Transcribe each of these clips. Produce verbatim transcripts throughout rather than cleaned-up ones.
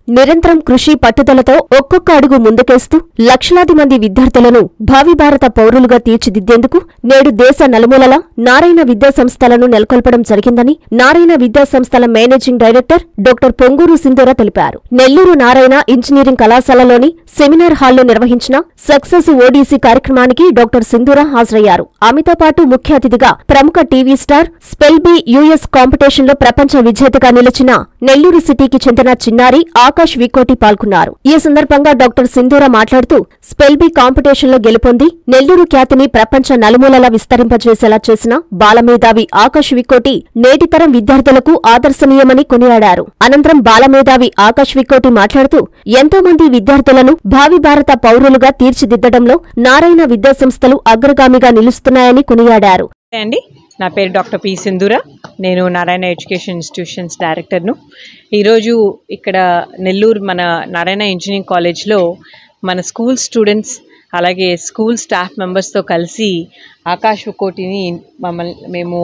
నిరంతరం కృషి పట్టుదలతో ఒక్కొక్క అడుగు ముందుకేస్తూ లక్షలాది మంది విద్యార్థులను భావి భారత పౌరులుగా తీర్చిదిద్దేందుకు నేడు దేశ నలుమూలలా నారాయణ విద్యా సంస్థలను నెలకొల్పడం జరిగిందని నారాయణ విద్యా సంస్థల managing director doctor Ponguru Sindhura తెలిపారు. నెల్లూరు నారాయణ ఇంజనీరింగ్ కళాశాలలోని సెమినార్ హాల్లో నిర్వహించిన సక్సెస్ ఓడీసీ కార్యక్రమానికి డాక్టర్ సింధూర హాజరయ్యారు. ఆమెతో పాటు ముఖ్య అతిథిగా ప్రముఖ టీవీ స్టార్ స్పెల్బీ యూఎస్ కాంపిటీషన్లో ప్రపంచ విజేతగా నిలిచిన నెల్లూరు సిటీకి చెందిన చిన్నారి ఆకాష్ వికోటి పాల్గొన్నారు. ఈ సందర్భంగా డాక్టర్ సింధూర మాట్లాడుతూ స్పెల్బీ కాంపిటీషన్లో గెలుపొంది నెల్లూరు ఖ్యాతిని ప్రపంచ నలుమూలలా విస్తరింపజేసేలా చేసిన బాలమేధావి ఆకాష్ వికోటి నేటితరం విద్యార్థులకు ఆదర్శనీయమని కొనియాడారు. అనంతరం బాలమేధావి ఆకాష్ వికోటి మాట్లాడుతూ ఎంతో మంది విద్యార్థులను భావి భారత పౌరులుగా తీర్చిదిద్దడంలో నారాయణ విద్యాసంస్థలు అగ్రగామిగా నిలుస్తున్నాయని కొనియాడారు. అండి నా పేరు డాక్టర్ పి సింధూర. నేను నారాయణ ఎడ్యుకేషన్ ఇన్స్టిట్యూషన్స్ డైరెక్టర్ను. ఈరోజు ఇక్కడ నెల్లూరు మన నారాయణ ఇంజనీరింగ్ కాలేజ్లో మన స్కూల్ స్టూడెంట్స్ అలాగే స్కూల్ స్టాఫ్ మెంబర్స్తో కలిసి ఆకాష్ వికోటిని మమ్మల్ని మేము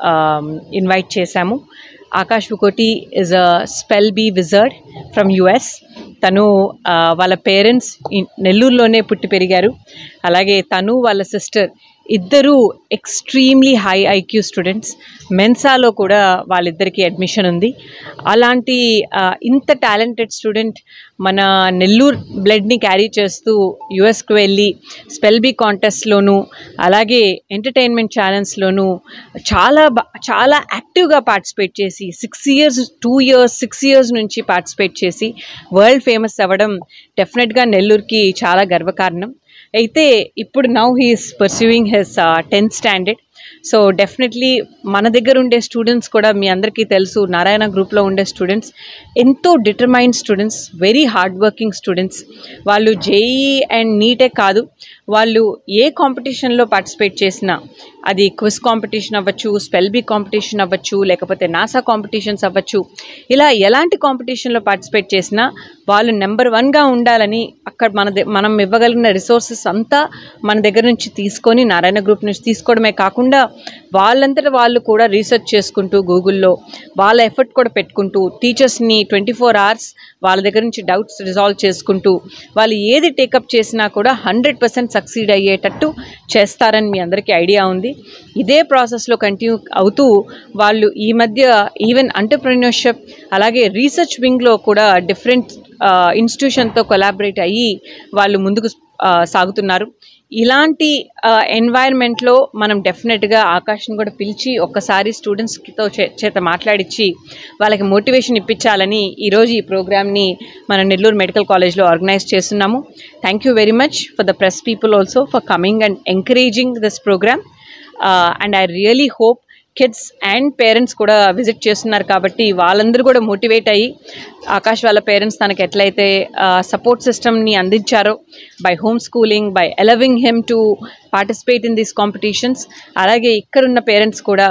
ఇన్వైట్ చేశాము. Akash Vikoti is a spell bee wizard from US. తను వాళ్ళ పేరెంట్స్ నెల్లూరులోనే పుట్టి పెరిగారు. అలాగే తను వాళ్ళ సిస్టర్ ఇద్దరు ఎక్స్ట్రీమ్లీ హై ఐక్యూ స్టూడెంట్స్. మెన్సాలో కూడా వాళ్ళిద్దరికీ అడ్మిషన్ ఉంది. అలాంటి ఇంత టాలెంటెడ్ స్టూడెంట్ మన నెల్లూరు బ్లడ్ని క్యారీ చేస్తూ యుఎస్కి వెళ్ళి స్పెల్బీ కాంటెస్ట్లోనూ అలాగే ఎంటర్టైన్మెంట్ ఛానల్స్లోనూ చాలా చాలా యాక్టివ్గా పార్టిసిపేట్ చేసి six years two years six years నుంచి పార్టిసిపేట్ చేసి వరల్డ్ ఫేమస్ అవ్వడం డెఫినెట్గా నెల్లూరుకి చాలా గర్వకారణం. అయితే ఇప్పుడు now he's pursuing his tenth standard. So definitely మన దగ్గర ఉండే స్టూడెంట్స్ కూడా మీ అందరికీ తెలుసు, నారాయణ గ్రూప్లో ఉండే స్టూడెంట్స్ ఎంతో determined students, very hard working students. వాళ్ళు జేఈ అండ్ నీటే కాదు, వాళ్ళు ఏ కాంపిటీషన్లో పార్టిసిపేట్ చేసినా, అది క్విజ్ కాంపిటీషన్ అవ్వచ్చు, స్పెల్బీ కాంపిటీషన్ అవ్వచ్చు, లేకపోతే నాసా కాంపిటీషన్స్ అవ్వచ్చు, ఇలా ఎలాంటి కాంపిటీషన్లో పార్టిసిపేట్ చేసినా వాళ్ళు నెంబర్ వన్గా ఉండాలని అక్కడ మన మనం ఇవ్వగలిగిన రిసోర్సెస్ అంతా మన దగ్గర నుంచి తీసుకొని నారాయణ గ్రూప్ నుంచి తీసుకోవడమే కాకుండా వాళ్ళంతటా వాళ్ళు కూడా రీసెర్చ్ చేసుకుంటూ గూగుల్లో వాళ్ళ ఎఫర్ట్ కూడా పెట్టుకుంటూ టీచర్స్ని ట్వంటీ ఫోర్ అవర్స్ వాళ్ళ దగ్గర నుంచి డౌట్స్ రిజాల్వ్ చేసుకుంటూ వాళ్ళు ఏది టేకప్ చేసినా కూడా హండ్రెడ్ పర్సెంట్ సక్సీడ్ అయ్యేటట్టు చేస్తారని మీ అందరికీ ఐడియా ఉంది. ఇదే ప్రాసెస్లో కంటిన్యూ అవుతూ వాళ్ళు ఈ మధ్య ఈవెన్ ఎంటర్‌ప్రెన్యూర్‌షిప్ అలాగే రీసెర్చ్ వింగ్లో కూడా డిఫరెంట్ ఇన్స్టిట్యూషన్తో కొలాబరేట్ అయ్యి వాళ్ళు ముందుకు సాగుతున్నారు. ఇలాంటి ఎన్వైర్న్మెంట్లో మనం డెఫినెట్గా ఆకాష్ని కూడా పిలిచి ఒక్కసారి స్టూడెంట్స్తో చేత మాట్లాడించి వాళ్ళకి మోటివేషన్ ఇప్పించాలని ఈరోజు ఈ ప్రోగ్రామ్ని మన నెల్లూరు మెడికల్ కాలేజ్లో ఆర్గనైజ్ చేస్తున్నాము. Thank you very much for the press people also for coming and encouraging this program. And I really hope kids and parents కూడా విజిట్ చేస్తున్నారు కాబట్టి వాళ్ళందరూ కూడా మోటివేట్ అయ్యి ఆకాష్ వాళ్ళ పేరెంట్స్ తనకు ఎట్లయితే సపోర్ట్ సిస్టమ్ని అందించారో by home schooling, by allowing him to participate in these competitions, అలాగే ఇక్కడున్న పేరెంట్స్ కూడా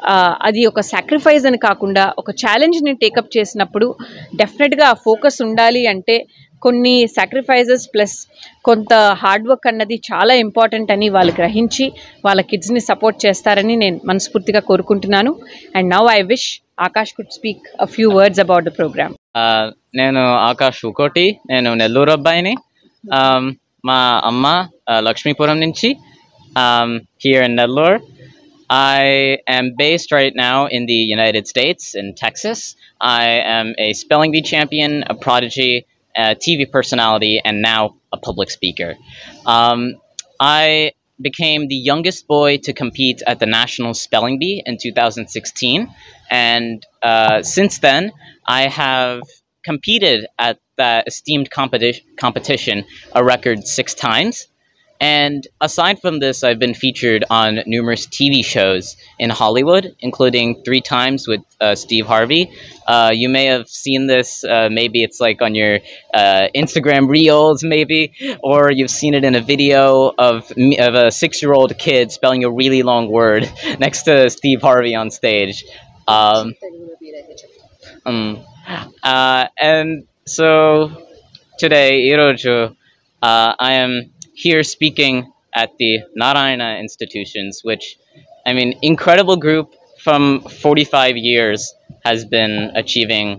అది ఒక సాక్రిఫైస్ అని కాకుండా ఒక ఛాలెంజ్ని టేకప్ చేసినప్పుడు డెఫినెట్గా ఆ ఫోకస్ ఉండాలి. అంటే కొన్ని సాక్రిఫైజెస్ ప్లస్ కొంత హార్డ్ వర్క్ అన్నది చాలా ఇంపార్టెంట్ అని వాళ్ళు గ్రహించి వాళ్ళ కిడ్స్ని సపోర్ట్ చేస్తారని నేను మనస్ఫూర్తిగా కోరుకుంటున్నాను. And now I wish Akash could speak a few words about the program. నేను ఆకాష్ వికోటి, నేను నెల్లూరు అబ్బాయిని. మా అమ్మ లక్ష్మీపురం నుంచి. Here in Nellore. I am based right now in the United States, in Texas. I am a spelling bee champion, a prodigy, a T V personality, and now a public speaker. Um, I became the youngest boy to compete at the National Spelling Bee in two thousand sixteen, and uh, since then I have competed at that esteemed competi- competition a record six times. And aside from this, I've been featured on numerous T V shows in Hollywood, including three times with uh, Steve Harvey. Uh, you may have seen this, uh, maybe it's like on your uh, Instagram reels, maybe, or you've seen it in a video of, of a six-year-old kid spelling a really long word next to Steve Harvey on stage. Um, um, uh, and so today, Iroju, uh, I am here speaking at the Narayana institutions, which, I mean, incredible group from forty-five years has been achieving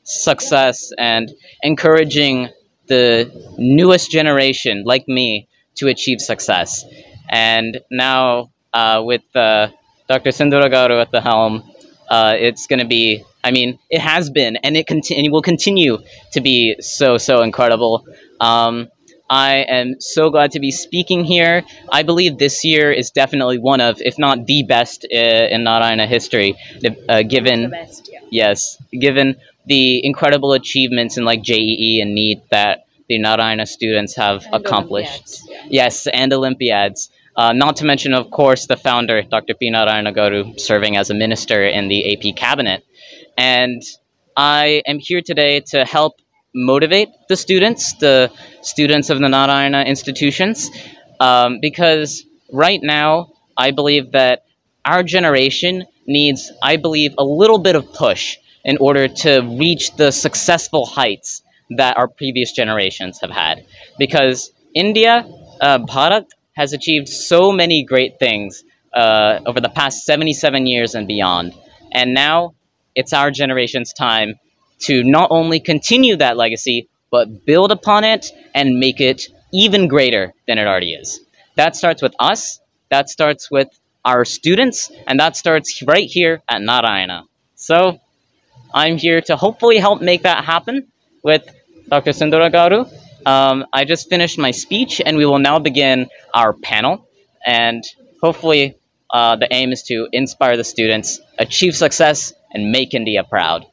success and encouraging the newest generation like me to achieve success. And now uh, with uh, Doctor Sindhura Garu at the helm, uh, it's going to be, I mean, it has been, and it, conti- and it will continue to be so, so incredible. Um, I am so glad to be speaking here. I believe this year is definitely one of, if not the best uh, in Narayana history, uh, given, The best, yeah. yes, given the incredible achievements in like J E E and NEET that the Narayana students have And accomplished. Olympiads, yeah. Yes, and Olympiads. Uh, not to mention, of course, the founder, Doctor P. Narayana Garu, serving as a minister in the A P cabinet. And I am here today to help motivate the students, the students of the Narayana institutions, um, because right now, I believe that our generation needs, I believe, a little bit of push in order to reach the successful heights that our previous generations have had. Because India, uh, Bharat, has achieved so many great things uh, over the past seventy-seven years and beyond. And now it's our generation's time to not only continue that legacy, but build upon it and make it even greater than it already is. That starts with us, that starts with our students, and that starts right here at Narayana. So I'm here to hopefully help make that happen with Doctor Sindhura Garu. Um, I just finished my speech, and we will now begin our panel. And hopefully uh, the aim is to inspire the students, achieve success, and make India proud.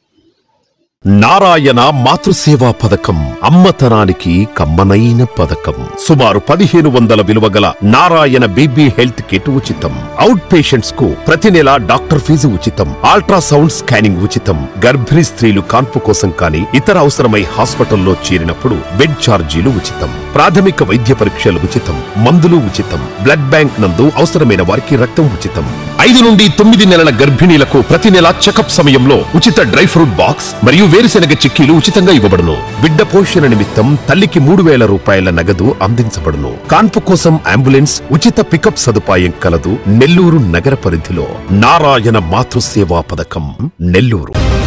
Narayana మాతృసేవా పథకం అమ్మతనానికి కమ్మనైన పథకం. సుమారు పదిహేను వందల విలువగల Narayana baby health kit ఉచితం. అవుట్ పేషెంట్స్ కు ప్రతి నెల డాక్టర్ ఫీజు ఉచితం. అల్ట్రాసౌండ్ స్కానింగ్ ఉచితం. గర్భిణీ స్త్రీలు కాన్పు కోసం కానీ ఇతర అవసరమై హాస్పిటల్లో చేరినప్పుడు బెడ్ ఛార్జీలు ఉచితం. ప్రాథమిక వైద్య పరీక్షలు ఉచితం. మందులు ఉచితం. బ్లడ్ బ్యాంక్ నందు అవసరమైన వారికి రక్తం ఉచితం. ఐదు నుండి తొమ్మిది నెలల గర్భిణీలకు ప్రతి నెల చెకప్ సమయంలో ఉచిత డ్రై ఫ్రూట్ బాక్స్ మరియు వేరుశెనగ చిక్కీలు ఉచితంగా ఇవ్వబడును. బిడ్డ పోషణ నిమిత్తం తల్లికి మూడు వేల రూపాయల నగదు అందించబడును. కాన్పు కోసం అంబులెన్స్ ఉచిత పికప్ సదుపాయం కలదు. నెల్లూరు నగర పరిధిలో నారాయణ మాతృసేవా పథకం, నెల్లూరు.